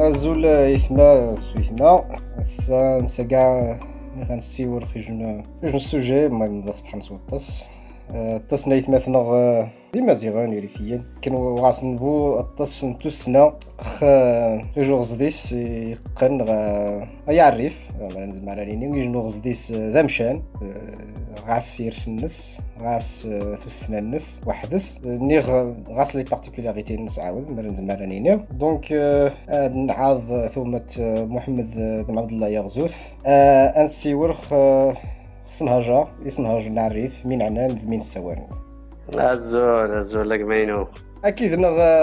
أزول يثما سويثما مسا غنسيور خيجن السوجي المهم ذا صباح نسوطس الطس نيثماثنا بمزيغان يريفيا كانوا غاسنبو الطس نتوسنا خ توجور غزديس يقن يعرف نزم على ليني يجنو غزديس ذا مشان غاس يرسنس غاس توسنا النس وحدس نيغ غاس لي بارتيكولاريتي نس عاود ما نزم على ليني دونك نعاض ثومة محمد بن عبد الله يغزوث انسيور خصنهاجا يسنهاج نعرف من عنان من السوارن ازول لك مينو اكيد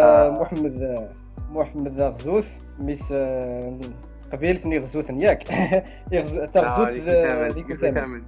محمد غزوث ميس قبيلتني غزوث ياك تغزوث يكو ثامن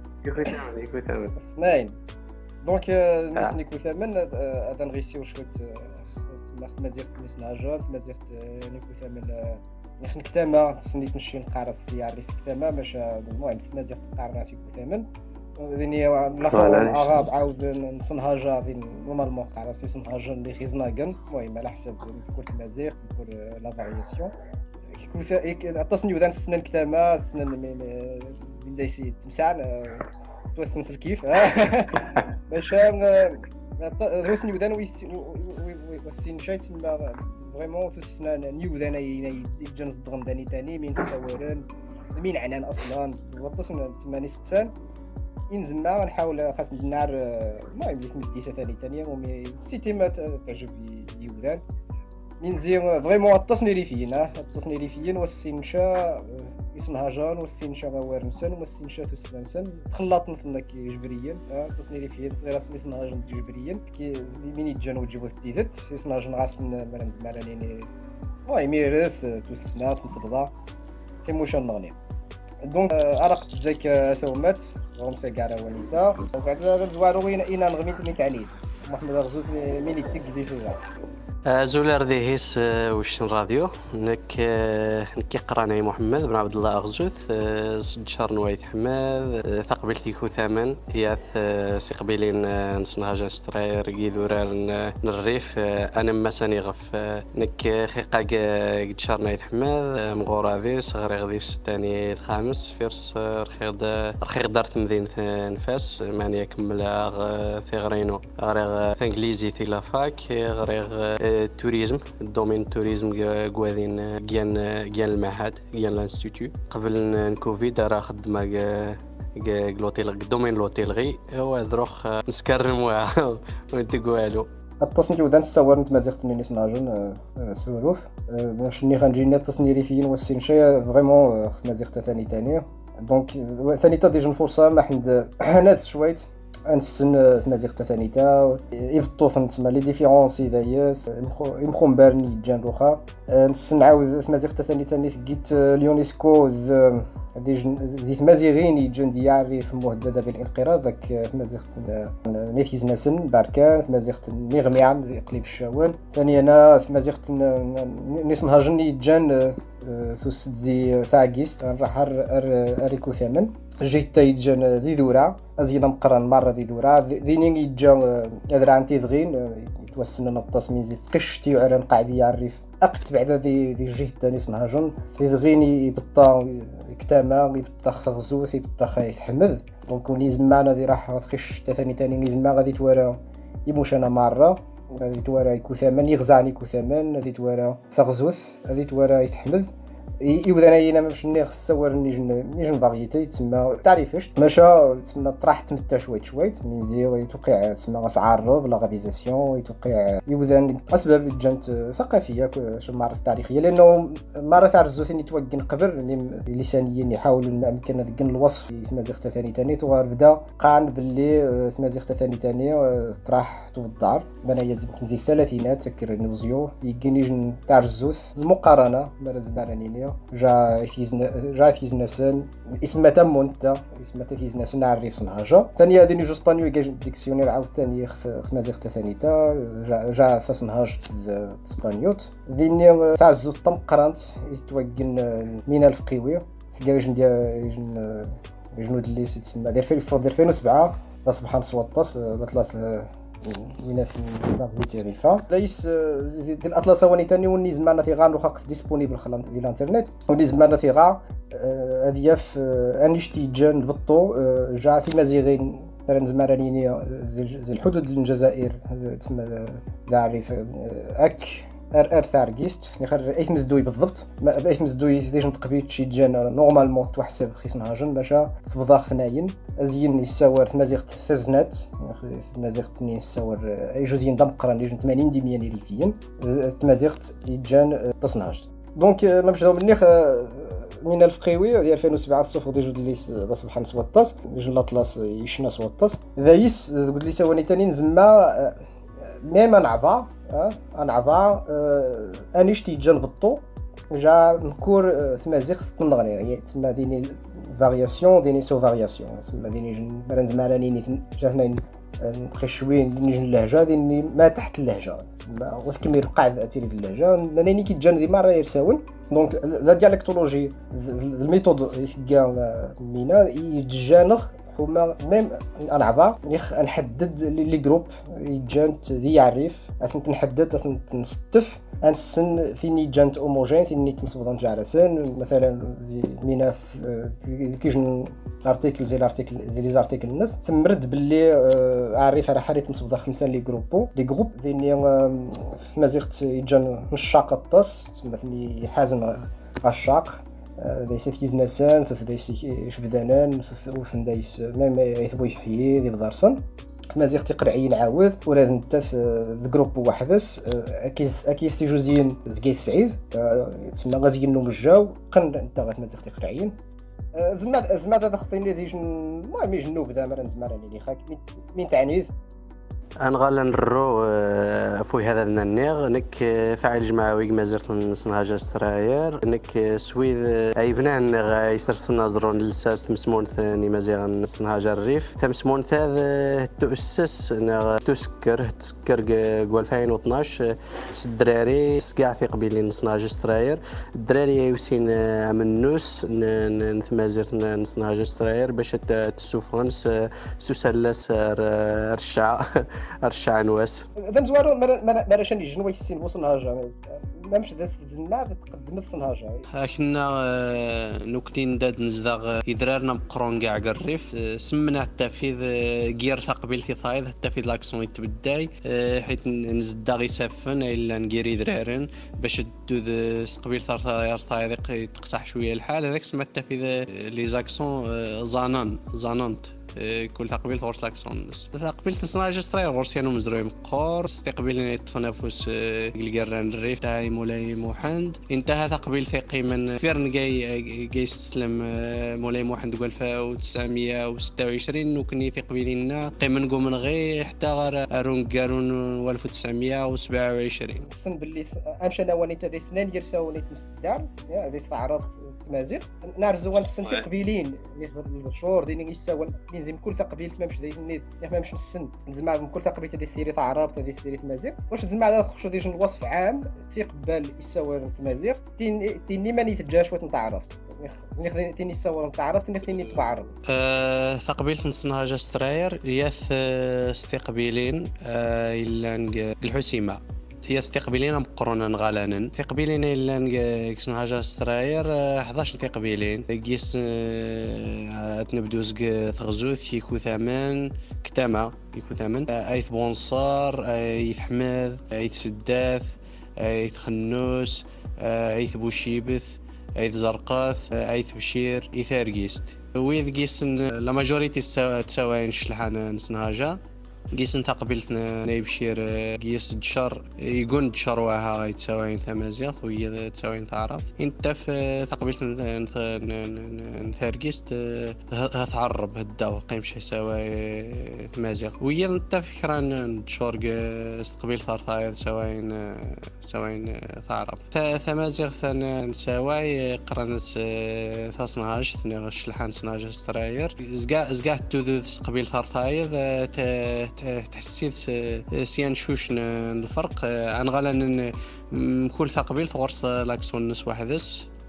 ناين دونك ميس نيكو ثامن هذا نغيسيو شويه مازيغ نسنهاجا مازيغ نيكو ثامن نحن كتاما سنيت نمشي نقارص ديالي كتاما باش المهم مازيغ تقارنا سيكو ثامن ذيني لاخر العرب عاود نصنهاجا ذين نورمالمون قارصي صنهاجا اللي خيزناكن المهم على حسب كل مازيغ كل لا فارياسيون كيف عطسني ودان السنان كتاما السنان من دايسي تمسعن توسنس الكيف باش روسني ودان ويسين شي تما فريمون في السنان نيودان يجنز دغنداني تاني من تصورن من عنان اصلا وطسنا تما نسقسان ينزل ما غنحاول خاص النار المهم اللي تمديتها ثاني ومي السيتي ما تعجب يودان منزير فريمون التصني ريفيين والسينشا يسنهاجان والسينشا غوارنسن والسينشا تسلانسن تخلط مثلنا كي جبريين التصني ريفيين غير اسمي يسنهاجان جبريين كي من يتجانو وجيبو تيدت يسنهاجان غاسن ما نزم على ليني المهم يرس تسنا تصبدا كيموش نغني دونك عرقت زيك ثومات غمسه كاع ونيتا وبعد زوارو وين نغني نتعليد محمد غزوز مين يتكدي فيها زولار ديهيس وش راديو نك قراني محمد بن عبد الله أغزوث شهر نوايت حماد ثقبلتي كو ثمن ياث سيقبيلين نصنهاجا سترير جيدورار نريف انا مساني غف نك خيقا قد شهر نوايت حماد مغورا ذيس غير غديس الثاني الخامس فيرس رخيق دارت مدينة نفاس ماني يكمل ثغرينو غير ثانجليزي ثيلافاك غير توريزم الدومين توريزم قوادين جيان المعهد جيان الانستيتو قبل الكوفيد راه خدمه لوتيل الدومين لوتيل غي هو دروخ نسكرم وانت والو التصنيف ودان السوار نت مازيغتني نسناجن سوروف باش ني غنجينا التصنيف ريفيين والسينشا فريمون مازيغتا ثاني دونك ثاني ديجا فرصه ما حند ناس شويت انسن مازيغتا ثانيتا يفطوثن تما لي ديفيرونسي دايس يمخون بارني جان روخا نسن عاود مازيغتا ثاني ثقيت اليونسكو زيت مازيغين يجن دياري في مهدده بالانقراض ذاك مازيغت نيفيز ناسن باركان مازيغت نيغميعم قليب الشاول ثاني انا في مازيغت نسنهاجني جان تسدزي ثاقيست راح اريكو ثمن جيت تيجن ذي دورا ازينا مقرن مره ذي دورا ذيني يجا ادران تيدغين يتوسن التصميم زي قشتي وعرن قاعد يعرف اقت بعد ذي جهه ثاني سنهاجن تيدغيني يبطا كتاما يبطا خزوث يبطا خايف حمد دونك ونيزم معنا ذي راح خش ثاني نيزم غادي تورا يموش انا مره غادي تورا يكون ثمن يغزعني يكون ثمن غادي تورا ثغزوث غادي تورا يتحمد يوداناينا باش نصور نيجن فاريتي تسمى تعريفاش ماشا تسمى طرحت متا شويت من زيرو يتوقع تسمى غاسعرب لاغابيزاسيون يتوقع يودان اسباب جانت ثقافيه معرفه تاريخيه لانه مره تاع الزوثين يتوقن قبل لسانيين يحاولوا الامكن لقن الوصف في مازيغتا ثاني تغار بدا قان باللي مازيغتا ثاني طرح تو الدار بنايا تنزيد الثلاثينات تكر نوزيو يجن تاع الزوث المقارنه مره زبانانين جا فيزناسن اسمها تمونتا اسمها فيزناسن نعرف صنهاجه ثانيه هذه جو اسبانيو كاج ديكسيونير عاود ثاني خمازيغتا ثانيتا جا فصنهاج اسبانيوت ذيني تاع الزوت طم قرانت يتوقن من الفقيوي كاجن جنود اللي تسمى دير في 2007 سبحان سوطاس بطلاس ويناس بيتعرفها ليس ديال الاطلس واني تاني ونيز معنا في غا نوخا ديسپونيبل خلال ديال الانترنت ونيز معنا في غا هذه في انشتي جان بطو جا في مزيغين فرنز مارانينيا زي الحدود الجزائر تسمى لا عارف اك ار ثارغيست يخرج ايت مزدوي بالضبط ما ايت مزدوي ديجا تقبيت شي جانا نورمالمون تحسب خص نهاجن باش تفضا خناين ازين يساور تمازيغ تزنات تمازيغ تني يساور اي جوزين دمقران ديجا 80 ديميان ريفيين تمازيغ يجان تصناج دونك ما باش داو منيخ من الفقيوي ديال 2007 صفر ديجا ليس صباح نسوطاس ديجا الاطلس يشنا سوطاس ذايس قلت لي سواني تاني نزما ميم نعبا انيشتي جان بطو جا نكور تمازيغ تنغني تما ديني فارياسيون ديني سو فارياسيون تما ديني برنز مارانيني جا هنا نبقي شوين نيجي اللهجه ديني ما تحت اللهجه تما ولكن يبقى تيري اللهجه ماني كي جان دي مره يرساون دونك لا ديالكتولوجي الميثود كاع مينا يتجانغ هما ميم نعبا نحدد لي جروب يجانت ذي يعرف اثنت نحدد اثنت نستف انسن ثيني جانت اوموجين ثيني تمصبضان جارسين مثلا ميناث كيجن ارتيكل زي لي زارتيكل الناس تمرد باللي عارف راه حالي تمصبضا 5 لي جروب ذيني مازيغت يجان الشاق الطاس مثلا حازم الشاق دايس كيزناسان دايس شبدانان وفندايس ميم يثبو يحيي دي بدارسن مازيغ تقرعين عاود ولا انت في جروب وحدس اكيد سي جوزين زكيت سعيد تسمى غازينو مجاو قن انت مازيغ تقرعين زعما هذا خطيني ديجن المهم يجنوب دا مرا نزمر على لي خاك مين تعنيف انغالا نرو فوي هذا النيغ نك فاعل جماعوي مازرت نصنهاجا ستراير نك سويد اي بنان يسرسن نظرون للساس مسمون ثاني مازيغ نصنهاجا الريف تمسمون ثاذ تؤسس تسكر 2012 الدراري سكاع في قبيلين نصنهاجا ستراير الدراري يوسين من نوس نثمازرت نصنهاجا ستراير باش تسوفونس سوسلاس رشع نواس دم زوارو ما شاني جنوي السين وصنهاجا ما مش داز ما تقدمت صنهاجا احنا نوكتين داد نزداغ يدرارنا مقرون كاع الريف سمنا التفيذ غير تقبيلتي ثايد التفيذ لاكسون يتبداي حيت نزداغ يسافن الا نقيري درارن باش دوذ قبيل ثايد يتقصح شويه الحال هذاك سما التفيذ لي زاكسون زانانت كل تقبيل غورس لاكسون تقبيل تصناج ستراير غورسيانو مزروي مقور استقبيل التنافس القران الريف تاعي مولاي محمد انتهى تقبيل ثقي من فيرن جاي يستسلم مولاي محمد 1926 وكني تقبيلنا قيمن قومن غي حتى غير ارون قارون 1927 السن باللي امشى انا ونيت هذه سنان يرساوني تمستدار هذه استعراض تمازيغ نعرف زوان السن تقبيلين الشهور ديني يساون زين كل تقبيل ما مش داير ما مش السن زعما كل تقبيل تاع سيري تاع عرب تاع سيري تمازيغ واش زعما هذا خشوا ديجا الوصف عام في قبال يساور تمازيغ تيني ماني تجاش وات نتاع عرفت تيني يساور نتاع عرفت تيني تبع عرب تقبيل نصنهاجا ستراير ياث استقبيلين الا الحسيمه هي استقبيلين مقرونا غالانن تقبيلين الا كسنهاجا ستراير 11 تقبيلين كيس تنبدوز ثغزوث يكو ثمن كتما يكو ثمن ايث بونصار ايث حماد ايث سداث ايث خنوس ايث بوشيبث ايث زرقاث ايث بشير ايث ارجيست ويذ كيسن لا ماجوريتي تساوين شلحان نسنهاجا قيسن تقبلتنا نيبشير قيس دشر يقول دشر وها يتساوين ثمازيغ وهي تساوين تعرف انت في تقبلتنا نثارقيست تعرب هالدو قيمش يساوي ثمازيغ وهي انت فكرة دشور استقبيل ثارثايد ساوين تعرف ثمازيغ ثان نساوي قرنت ثاصنهاش ثني غشلحان سناج ستراير زقا تودو استقبيل ثارثايد تحسيت سيان شوش الفرق انغالا كل تقبيل غرس لاكسون نس وحدس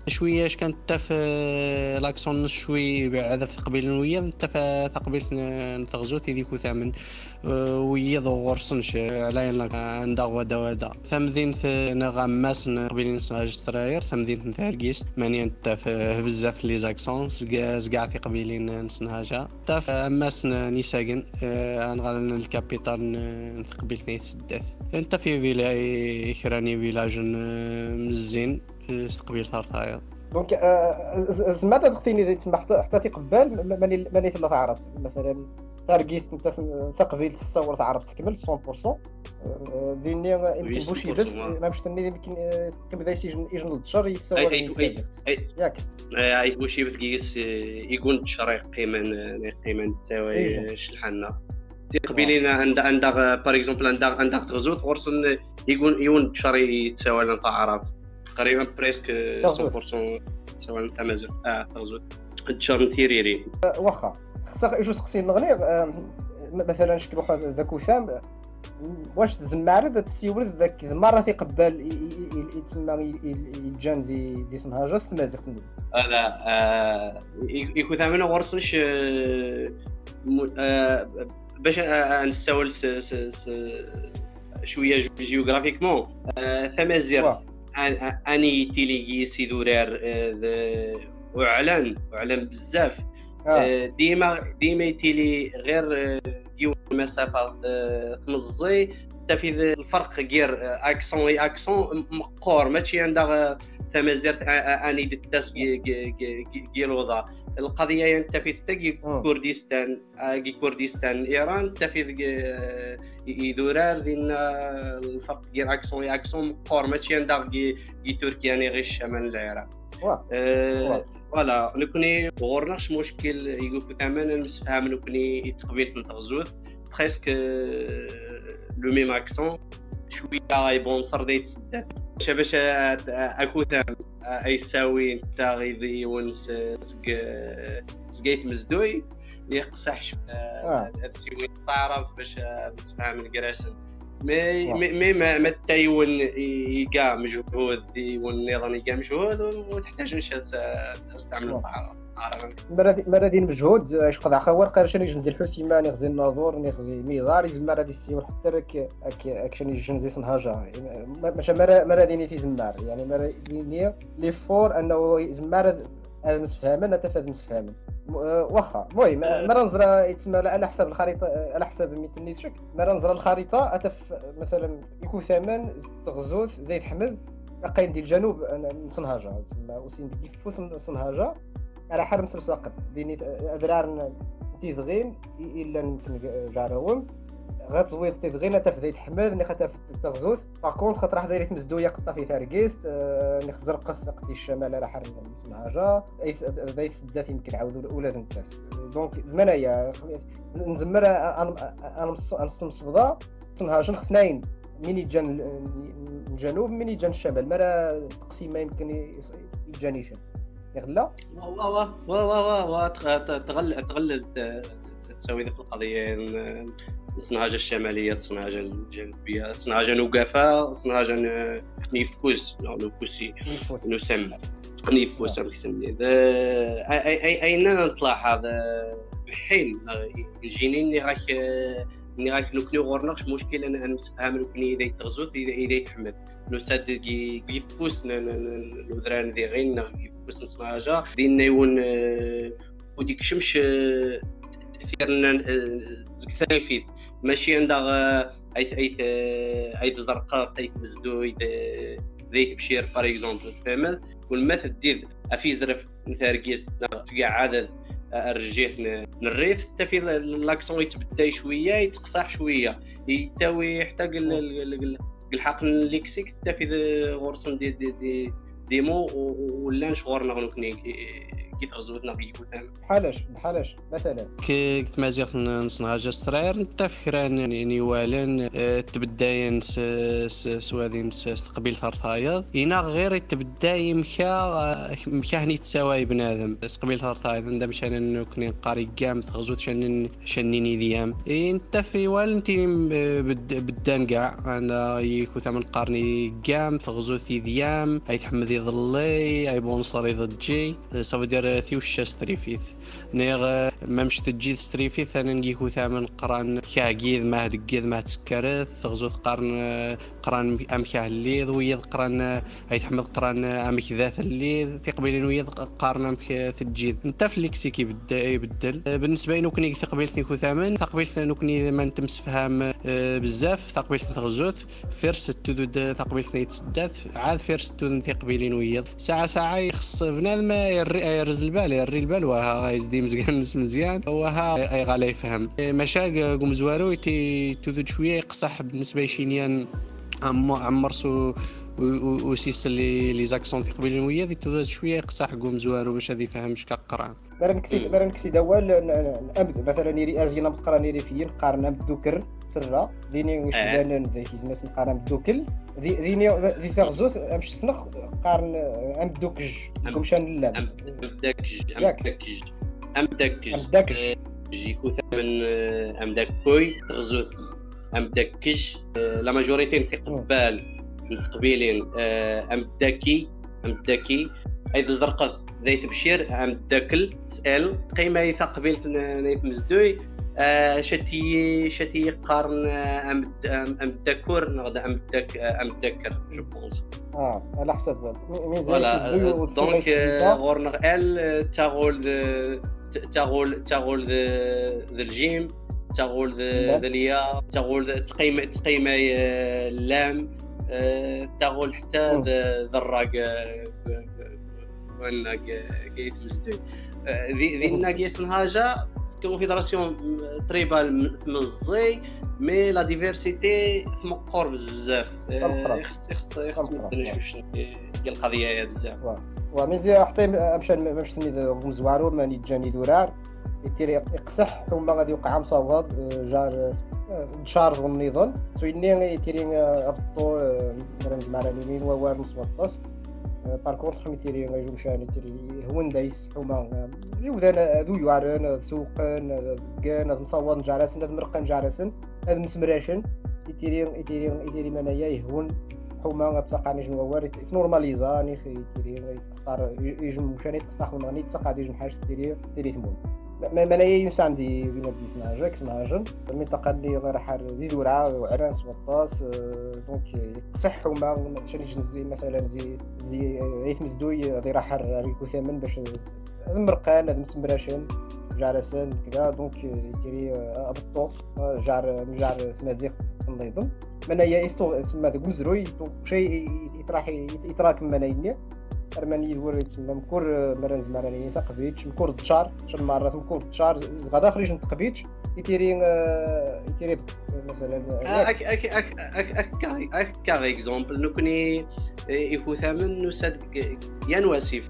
شويه اش كانت حتى في لاكسون شوي بعد في تقبيل ويا حتى في تقبيل نتغزو تيديك وثامن ويا ضغورسنش على انك عندها ودا ثمدين نغماس قبيلين سناج ستراير ثمدين ثاركيست ماني انت في بزاف لي زاكسون زكاع في قبيلين نسناجا حتى في اماس نيساكن نغال الكابيتال في قبيل ثنيت سدات انت في فيلاي كراني فيلاج مزين استقبيل ثارثاير دونك زعما تدختيني زي تما حتى تيقبال ماني ثلاثه عرفت مثلا تاركيست انت تقبيل تصور تعرف تكمل 100% ديني يمكن بوشي بس ما مش تني يمكن كبدا يجن الدشر يصور ياك اي بوشي بس كيس يكون الدشر قيمه تساوي شلحنا تقبيلين عند باغ اكزومبل عند تغزوت خورسن يكون الدشر يتساوي لنا تعرف تقريبا بريسك 100% تساوي نتا مازال تغزوت الدشر نثيريري واخا خصك جوج سقسين نغني مثلا شكل واحد ذاك وسام واش تزمار تسيور ذاك مره تيقبل يتسمى يجان دي سنهاجه مازال لا يكون ثمن ورسنش باش نستوعب شويه جيوغرافيكمون ثمازير اني تيليغي سيدورار وعلان بزاف ديما يتيلي غير ديون المسافه تمزي تفيد الفرق غير اكسون مقور ماشي عندها تمازير اني دتاس كيلوضا القضيه ينتفي حتى كردستان ايران تفيد يدورار دينا الفرق غير اكسون مقور ماشي عندها تركيا غير الشمال العراق فوالا نكوني غورناش مشكل يقول ثمن نسفهم نكوني تقبيل نتغزوت بريسك لو ميم اكسون شويه يبونصر ديت سدات باش اكو ثم يساوي نتا غيدي ونس سقيت مزدوي يقصحش تسوي تعرف باش نسفهم الكراسن مي ما تايون يقا مجهود والنظام يقا مجهود وتحتاج نش استعمل مرادين مجهود اش قضى خور قرشن يجنزي الحسيمه نغزي الناظور نغزي ميدار يزمر هذه السيور حتى لك اكشن يجنزي سنهاجه ماشي مرادين في زمار يعني مرادين لي فور انه يزمر هذا مسفهما نتفاد مسفهما واخا المهم مرة نزرا يتم على حسب الخريطه على حسب ميتني شك مرة نزرا الخريطه اتف مثلا يكون ثمن تغزوث زيد حمد قاين ديال الجنوب نصنهاجه تسمى وسين كيفوس نصنهاجه على حرم سرساقط ديني ادرار تيدغين الا يمكن جارهم غتزويد تيدغين تفديت حمد ني خاطر تغزوث باكونط خاطر راح دايرت مزدويه قطه في ثاركيست ني خزرقث قدي الشمال على حرم نصنهاجه دايت سدات يمكن عاودوا ولا تنتف دونك المنايا نزمر انا نصمصبضا نصنهاجه اثنين من يجان الجنوب من يجان الشمال مرا تقسيمه يمكن يجانيشن يغلا واه تغلب تسوي ذيك القضيه الصنهاجه الشماليه الصنهاجه الجنوبيه الصنهاجه نوقافه الصنهاجه نيفوز نفوسي نسمى نيفوز نسمي اين نطلع هذا بحين الجنين اللي راك نكني غورناش مشكل انا نفهم نكني اذا تغزوت اذا يتحمل نسد يفوس الودران ذي غين يفوس نصناجه دينا يون وديك شمش تاثيرنا زكثاني فيه ماشي عندها اي زرقاء اي مزدو ذي بشير باغ اكزومبل فهمت والمثل دير افيز درف نثاركيس تقع عدد الرجيت نريف حتى في لاكسون يتبدا شويه يتقصح شويه يتاوي حتى الحق الليكسيك حتى في غورسن ديمو ولا نشغورنا نكني كي تغزوتنا بيكو ثامن بحالاش مثلا كي تمازيغ نصنع جسترير انت فكران يعني والن تبداين سوادين استقبيل ثرثايض هنا غير تبداي مكا هني تساوي بنادم استقبيل ثرثايض عندما شان كني قاري قام تغزوت شنيني ديام انت في والنتي بدان كاع انا يكو ثمن قارني قام تغزوت ديام اي تحمد يضلي اي بونصري ضجي صافي دير ثيوش ستريفيث نيغ ما مش تجي ستريفيث ثاني نجيكو ثامن قران كاكيد ما هدقيد ما تسكرت تغزوت قران امكاه الليذ ويض قران اي تحمد قران امك ذات الليذ في قبيلين ويض قارن امك تجيد انت في الليكسيكي يبدل بالنسبه لي كني تقبيلتني كو ثامن تقبيلتني كني ما نتمس فهم بزاف تقبيلتني تغزوت فيرس تدود تقبيلتني تسدات عاد فيرس تدود تقبيلين ويض ساعه يخص بنادم يرز البال يري البال وها يزدي مزيان وها اي غالا يفهم مشاق قوم زوارو تدود شويه يقصح بالنسبه لشينيان عمرسو وسيس لي زاكسون في قبيل ويا ذي تدود شويه يقصح قوم زوارو باش هذا يفهمش كقران مرنكسي دول نبدا مثلا نيري ازينا بقرا نيري فين قارنا بدوكر سرا ذيني واش بان ذي الناس نقارن بدوكل ذيني ذي تغزوت امش سنخ قارن ام دوكج كمشان لا ام داكج يكون ثمن ام داكوي تغزوت ام داكج لا ماجوريتي تقبال القبيلين ام داكي اي زرقد ذي تبشير ام داكل تسال قيمه يثقبيل نيت مزدوي شتي قارن ام داكور نغدا ام داكر جو بونس على حسب فوالا دونك غورنغ ال تاغول ذا الجيم تاغول ذا اليا تاغول تقيمه اللام تاغول حتى ذا الراق وانا كيت مزدوي ذي الناقيه سنهاجه كونفيدراسيون تريبال مزي مي لا ديفيرسيتي مقور بزاف يخص نشوف ديال القضيه بزاف ومزيان حتى باش تني مزوارو ماني جاني دورار يقصح ثم غادي يوقع مصوغ جار تشارج والنظام سويني تيرين ابطو مرنز معلمين ووار نسبطس بار كونتر خميتيري غيجو مشاني تيري هون دايس حوما يوذان ذو يوارن سوقن كان نصوض نجارسن هذا مرقن نجارسن هذا مسمراشن يتيري منايا يهون حوما غتسقاني شنو وار نورماليزاني تيري تختار يجم مشاني تختار مغني تسقى ديج حاجه تيري ثمون منايا ينسان دي بينادي سناجن المنطقه اللي غير حار ذي دورعه وعران سبطاس دونك يصح وما شنيش نزي مثلا زي عيث مزدوي ذي راح ريكو ثمن باش المرقان هذا مسمراشن جارسن كذا دونك يتيري ابطو جار تمازيغ نظام منايا يستو تسمى ذا مزروي دونك شيء يتراكم منايا ارماني يدور يتسمى مكور مرنز مراني تقبيتش مكور دشار شن مرات مكور دشار غدا خريج نتقبيتش يتيري مثلا اك اكزامبل نكوني يفو ثمن نسد يان واسيف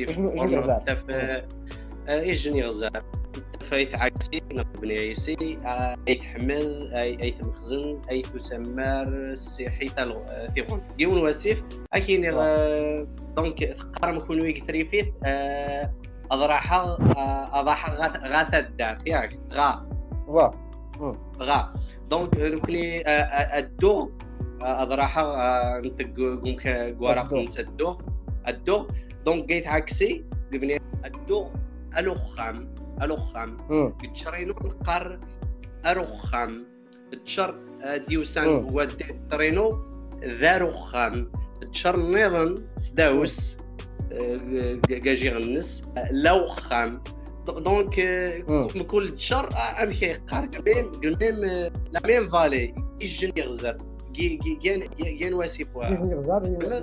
يجني غزال فايت عكسي نبني ايسي اي تحمل اي تمخزن اي تسمر السيحي ثيغون ديون واسيف اكين دونك تقارن كون ويك ثريفيت اضراحه غاثا الداس ياك غا دونك نكوني الدو اضراحه نتق قومك غوراق نسدو الدو دونك جيت عكسي قبني الدو الوخام تشرينو نقر اروخام تشر ديوسان هو ترينو ذا رخام تشر نظن سداوس كاجي غنس لوخام دونك كل تشر امشي قار قدام لا ميم فالي يجني غزار جين واسيفوا يجني غزار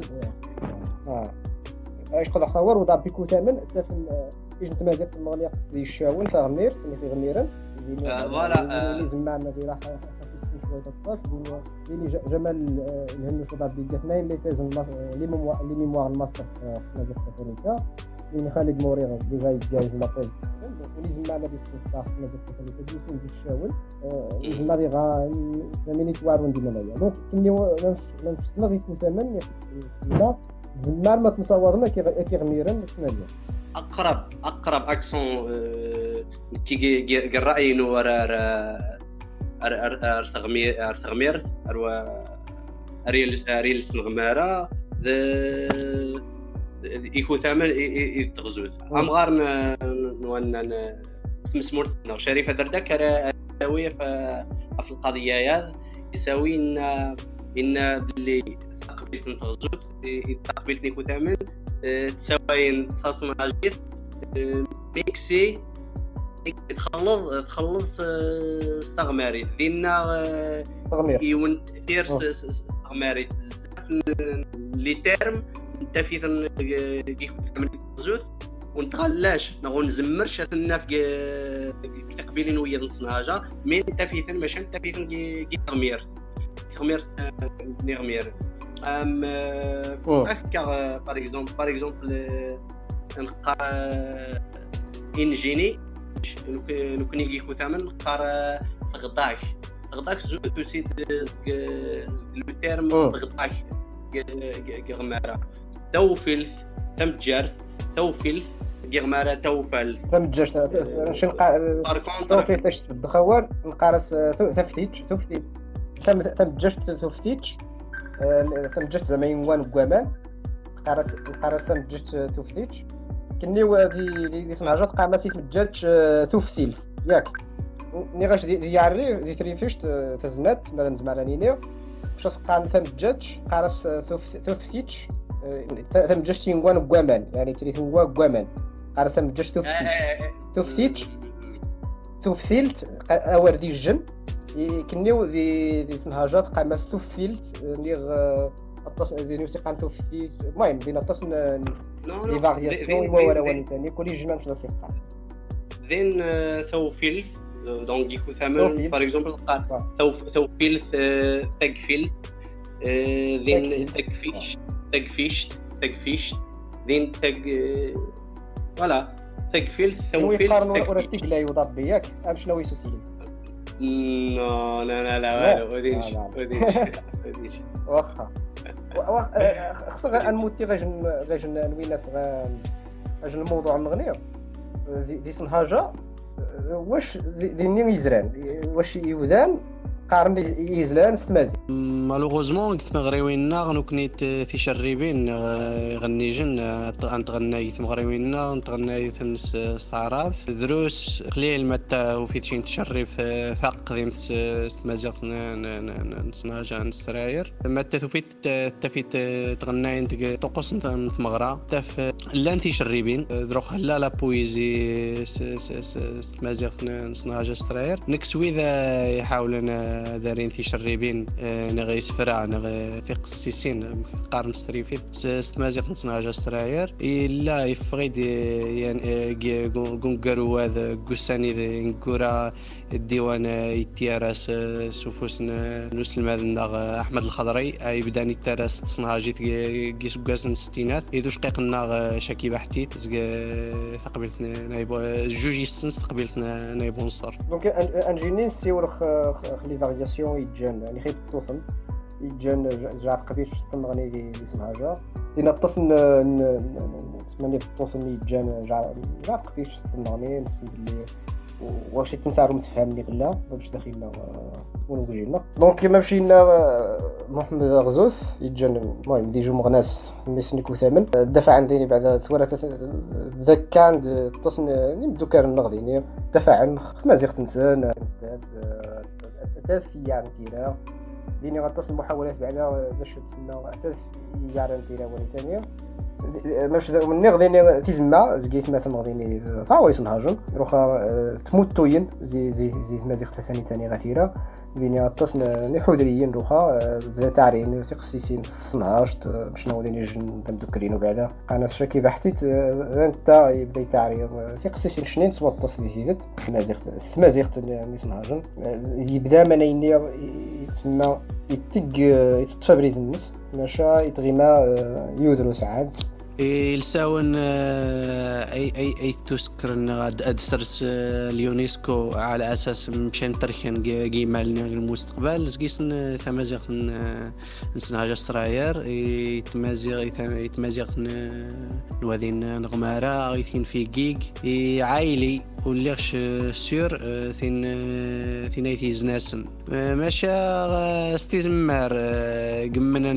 ايش قد حور وضع بيكو ثمن حتى في تمازيغ في المغنيق ديال الشاون تاع غنير في غنيرن فوالا اللي زعما دي راح خاص شويه الطاس اللي جمال الهنوش وضع بيك اثنين اللي تيزن لي ميموار الماستر في مازيغ كاثوليكا يعني خالد موريغ ديجا يتجاوز لابيز ولازم معنا دي السلطه مازال كيفاش تدوسين دي الشاول لازم غادي مينيت وارون دي منايا دونك كني ما نفسنا غيكون ثمن لا زمار ما تصور ما كيغميرن الثمانيه اقرب اكسون كي الراي نو ارثغمير اريل سنغمارا يكون ثمن يتغزوت امغار نوان مسمور شريفه دردك راويه في القضيه هذه يساوي ان باللي تقبلت نتغزوت تقبلت يكون ثمن تساوي تصمم اجيت ميكسي تخلص استغماري دينا يون تاثير استغماري بزاف لي تيرم انت في كيكون ثمن زوت ونتغلاش نغون نزمرش ثنا في تقبيلين ويا نصناجه مي انت في ثن ماشي انت في ثن كي تغمير ام هكا باغ اكزومبل نلقى انجيني لو كان يجيكو ثمن نقار تغطاك زوج تسيد لو تيرم تغطاك غمارة توفيل تمجر توفيل غمارة توفل تمجر شنو توفيل الدخوار نقارس تفتيش تمجرت تفتيش تمجرت زعما يوان كوامان نقارس تمجرت تفتيش كنيو دي سنهاجات قامت تمجرت تفتيل ياك ني غاش دي يعري دي تريفيش تزنات مثلا زمرانينيو باش قام تمجرت قارس تفتيش تمجرت يوان كوامان يعني تري هو كوامان قارس تمجرت تفتيلت اور دي الجن كنيو دي سنهاجات قامت تفتيلت نيغ دي نوسي قامتو في المهم بين التصن لي فارياسيون ولا ولا ثاني كل جمال في السيقطه ذين ثوفيل دونك يكو ثمن باغ اكزومبل ثوفيل ثقفيل ذين ثقفيش ذين فوالا ثقفيل ثوفيل يقارنوا ورتيك لا يوضب ياك شنو يسوسيل لا وديش واخا خصنا نموتي غاج نوينات غاج الموضوع نغنيو دي سنهاجه واش ديني يزران واش يودان قارن يزلان ستمازي مالوغوزمون كنت مغريوينا غنكنيت في شريبين غنيجن نتغنى مغريوينا نتغنى تنس استعراض دروس قليل متى وفيتشين تشرف ثق ديمت ستمازيغ نصناجا نستراير متى توفيت تفيت تغنى انت طقوس نتمغرا تف لان في شريبين دروخ لا لا بويزي ستمازيغ نصناجا ستراير نكسوي ذا يحاولنا دارين في شريبين نغي سفرع نغي في قسيسين قارن ستريفيد ستمازيق نصناجا ستراير إلا يفغيد يعني قنقروا هذا قساني ذي نقورا الديوان يتيارس سوفوس نسلم هذا أحمد الخضري أي بداني يتيارس تصناجي قيس قاس الستينات إذا شقيقنا شاكي بحتيت ثقبلتنا نايبو جوج يسنس ثقبلتنا نايبو نصر دونك انجيني سيور خلي فارياسيون يتجان يعني خيط توصل يتجان جاع قبيش تنغني دي سمهاجة دينا التصن تسمعني بالتوصل يتجان جاع قبيش تنغني نسند اللي واش تنسارو متفهمني قلا باش داخلنا ونوجينا دونك كيما مشينا محمد غزوث يتجان المهم ديجو مغناس ميسنيكو ثامن دفع عندي بعد ثورة ذاك كان التصن نبدو كان النغدي دفع عن مازيغ تنسان في يعني تيرا ديني غتصل محاولات بعدا باش تسمى أتاف يعني تيرا ولا ثانية ماش من نغديني تيزما زقيت ما تنغديني فاوي سنهاجن روخا تموت توين زي مازيغ ثاني غثيرة ديني غتصل نحودريين روخا بدا تعرين في قسيسين صنهاجت شنو ديني جن تمذكرين وبعدا انا شاكي بحثت انت يبدا تعري في قسيسين شنين سوات تصدي هيدت مازيغ نسنهاجن يبدا منيني يتسمى يتفبريد الناس ماشا يتغيما يودرو سعاد يلساون اي تسكرن غاد ادسرس اليونسكو على اساس مشان تركن كيما المستقبل زكيسن تمازيغ نسناجا ستراير يتمازيغ نوادين نغمارا غيثين في جيج عائلي وليغش سور ثين ايتيز ناسن ماشا ستيزمار قمنا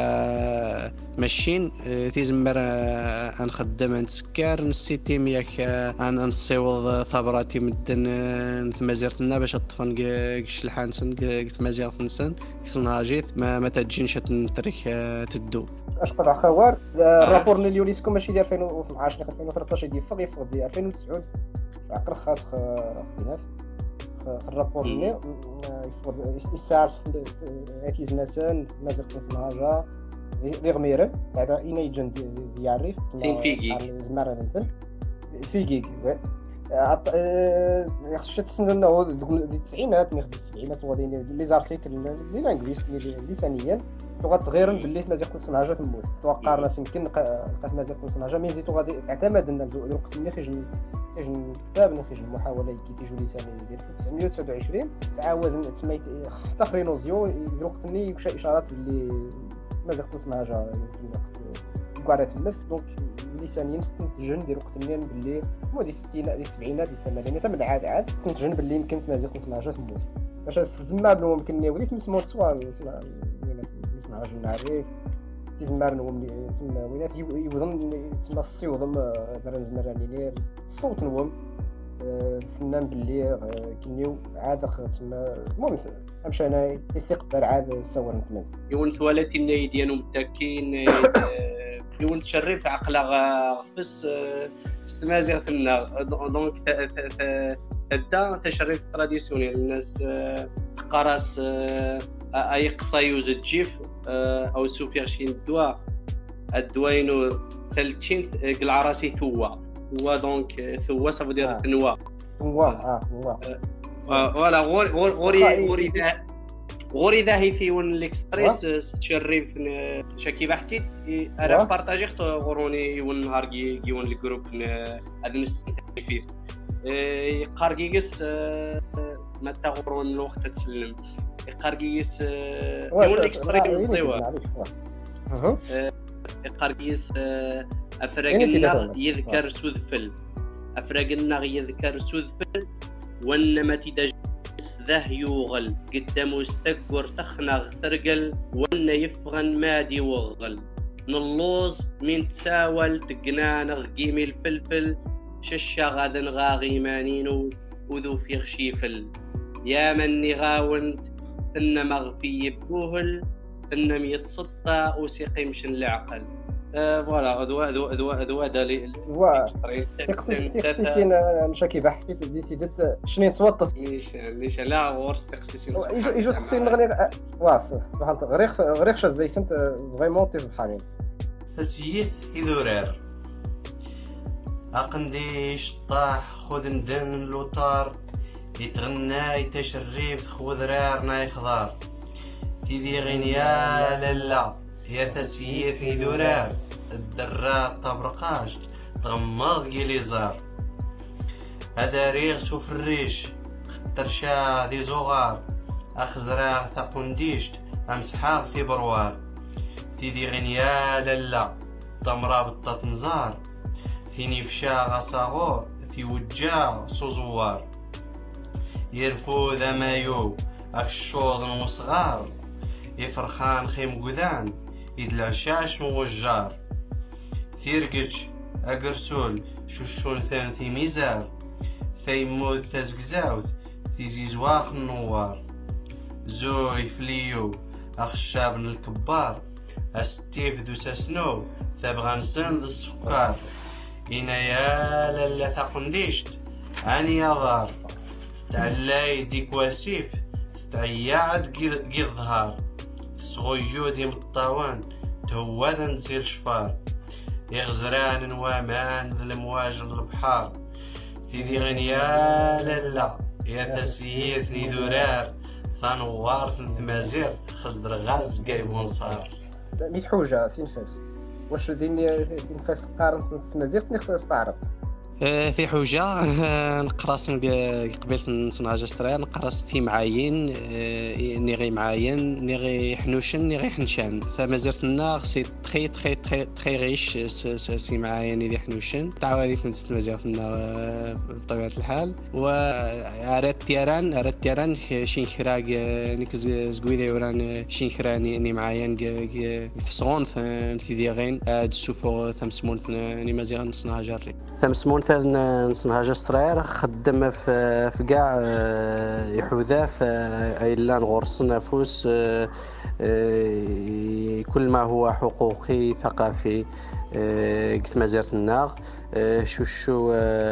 ماشين تيزمر نخدم نتسكر نسيتيم ياك نصيوض ثبراتي مدن تمازيرتنا باش طفن كشلحانسن تمازيرتنسن كثناجيت ما تجينش تنترك تدو اش قطع خوار الرابور اليونسكو ماشي ديال 2012 2013 ديال فوق ديال 2009 عقر خاص خديناه الرابور اللي يستعرض اكيز ناسان مازال تنسناجا غير ميرن هذا اينيجن ديالريف فين فيكي زمران فيكي خصك تستناو دوك التسعينات من السبعينات وغادي لي زارتيكل لي لانغويست لسانيا غتغير باللي مازال تصنعها تموت توقع الناس يمكن لقات مازال تصنعها مي زيتو غادي اعتمدنا الوقت ملي خرج الكتاب ملي خرج المحاوله كيجيو لساني ديال 1929 تعاود تسميت حتى خرينوزيو الوقت ملي يكشف اشارات باللي مازال تصنعها يمكن كوارات تمث دونك لسانيا استنتجن ديال وقت ملي باللي مودي 60 ديال 70 ديال 80 حتى من عاد استنتجن باللي يمكن مازال تصنعها تموت باش تزمر بلو ممكن وليت مسموت سوا يصنع جناري تزمر نوم تسمى وينات يوضن تسمى الصيوضم برنز مرانينير الصوت نوم فنان باللي كنيو عاد تسمى المهم امشي انا استقبال عاد صور نتمز يون ثوالتي الناي ديالو متاكين يون تشرف عقلا غفس استمازيغ ثنا دونك تدا تشرف تراديسيونيل الناس قراص اي قصايوز الجيف او سوفيرشين الدواينو ثلثين العراسي ثوا هو دونك ثوا صافو دير ثنوا فوالا غوري ذا هي في ون ليكستريس تشرف شكي بحكي انا بارطاجي خطو غوروني ون نهار كي ون الجروب هذا نستفيد قارقيس متى غورون الوقت تسلم قارقيس يون ليكستريس الصيوه قارقيس افراقنا يذكر سوذفل افراقنا يذكر سوذفل وانما تدج ذه يوغل قدامو استقر تخنغ ثرقل وانا يفغن مادي وغل نلوز من تساول تقنانغ قيمي الفلفل ششا غادن غاغي مانينو وذو في غشيفل يا من غاوند ثن مغفي بوهل ثنم يتسطى وسيقي مشن العقل فوالا ادوا دالي تقسيسين مشاكي بحثي بديتي درت شنو توطس ليش لا ورس تقسيسين يجوز تقسيم نغني واص سبحان الله غريخ زي سنت فريمون تسبحانين تسييث يدورير اقنديش طاح خذ ندن لوطار يتغنى يتشريف خضرارنا يخضار تيدي غنيا لالا يا تسييث يدورير الدرات طبرقاش تغمض كيليزار هذا ريغ سوف الريش خطرشا دي زغار اخزراغ ثقنديشت امسحاغ في بروار تيدي غنيا لالا تمرا بالتطنزار ثيني فشاغ صاغور في وجاغ صوزوار يرفو ذا مايو اكشوض وصغار يفرخان خيم قذان يدلع شاش موجار ثيرقش اقرسول شوشون ثان في ميزار ثيمود تزقزاوت تيزيزواخ النوار زوي فليو اخشاب الكبار استيف دوساسنو ثبغان سند السكر إنايا لالا ثقنديشت عني يظهر تعلاي ديك واسيف تعياد قي الظهار تسغيو ديم الطوان تهوادا نسير شفار يغزران وامان ذلمواج البحار تيدي غنيا لالا يا تسييث ندورار ثانوار ثمازير خزر غاز قايب ونصار ميت حوجة في نفاس واش ديني نفاس قارنت مزيغت نخص استعرض في حوجة نقراص قبيلة نصنع جسترير نقراص في معاين ني غي معاين ني غي حنوشن ني غي حنشان فما زرت لنا سي تخي تخي تخي تخي غيش سي معاين ني حنوشن تعاودي تنزل مزيرت لنا بطبيعة الحال وعرات تيران شين خراق نيك زقويدة يوران شين خرا ني معاين ثسغون ثي غين السوفو ثمسمون ني مزيغ نصنع جري ثمسمون نصنع جسترير خدم في كاع يحوذا في ايلان غرس نفوس كل ما هو حقوقي ثقافي قلت ما زرت الناغ شو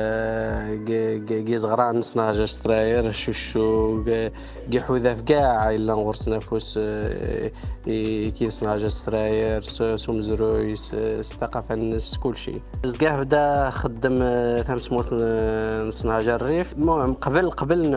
صغران نصنع جستراير شو حوذا في كاع ايلان غرس نفوس كي نصنع جستراير سوم زرويس الثقافه الناس كل شيء زكاه بدا خدم ثمسموت نصنع جريف المهم قبل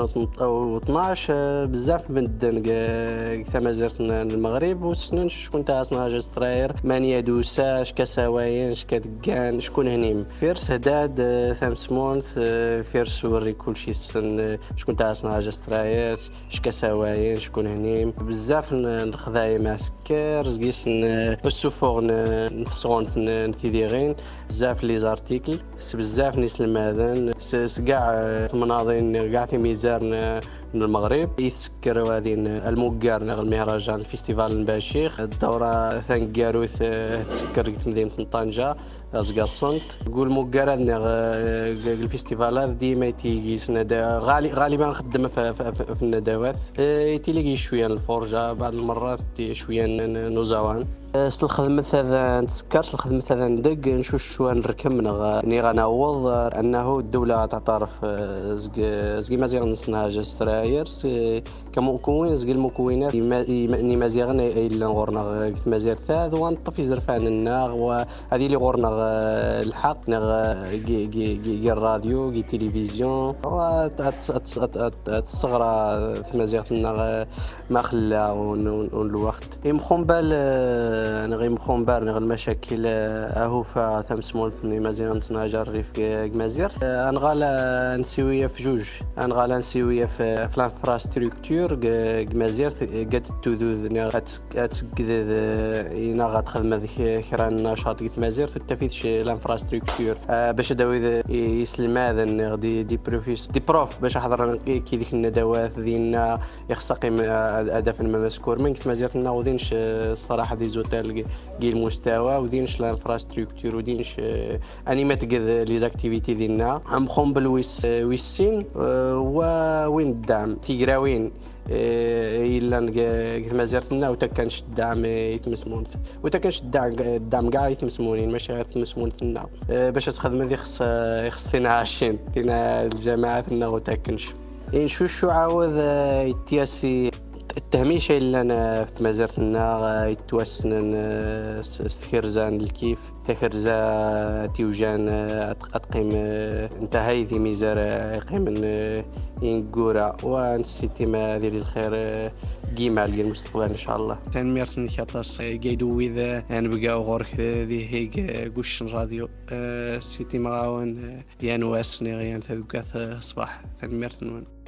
2012 بزاف من الدن كما زرت المغرب وسنن شكون تاع صنع جستراير مانيا دوساش كسواين شكدكان شكون هنيم فيرس هداد ثمسمون فيرس وري كل شيء سن شكون تاع صنع جستراير شكسواين شكون هنيم بزاف الخذايا ماسكر زقيس السوفور نثصون نتيديغين بزاف لي زارتيكل بزاف نيس الماذن كاع المناظرين كاع في ميزان من المغرب يتسكر هذه الموكار نغ المهرجان الفيستيفال المباشيخ الدوره ثان كاروث تسكر مدينه طنجه ازقا الصنت قول موكار نغ الفيستيفالات ديما تيجي سندا غالبا نخدم في الندوات تيليقي شويه الفرجه بعض المرات شويه نوزاوان الخدمة هذا نتسكر الخدمة هذا ندق نشوف نركب ني غنعوض انه الدولة تعترف زكي مزيغ نصنع جستراير كمكون زكي المكونات ني مزيغ الا غورنا مزيغ ثاث ونطفي زرفان الناغ وهذه اللي غورنا الحق نغ جي الراديو جي التلفزيون تصغرى مزيغ الناغ ما خلا الوقت يمخون بال انا غير مخومبار نغ المشاكل اهوفا ثمسمول مزيان نصنع جري في مزير انغالا نسويه في جوج انغالا نسويه في الانفراستركتور مزير قد تذوذ تسقد انا غتخدم هذيك خيران نشاط قلت مزير تفيدش الانفراستركتور باش داوي يسلم هذا دي بروف باش حضر كي ديك الندوات ديالنا يخصقي هدف المذكور من قلت مزير ناوذينش الصراحه دي زوتيل كي المستوى ودينش الانفراستركتور ودينش انيمات لي زاكتيفيتي ديالنا نخون بالويسين وين الدعم تيقراوين الا قلت ما زرتنا وتا كانش الدعم يتمسمون وتا كانش الدعم كاع يتمسمونين ماشي غير تمسمون لنا باش تخدم هذه خص فينا عايشين فينا الجماعات لنا وتا كانش شو عاود يتياسي التهميشه اللي انا في مزارتنا يتوسن استخرزان الكيف تخرزا تيوجان اتقيم انتهي ذي ميزار يقيم ينقورا ونسيتي ما ديال الخير كيما المستقبل ان شاء الله تنميرت نكاطاس قيدو اذا نبقاو غورك ذي هيك قوش راديو سيتي مغاون يانواس نغيان تذكاث صباح تنميرت نون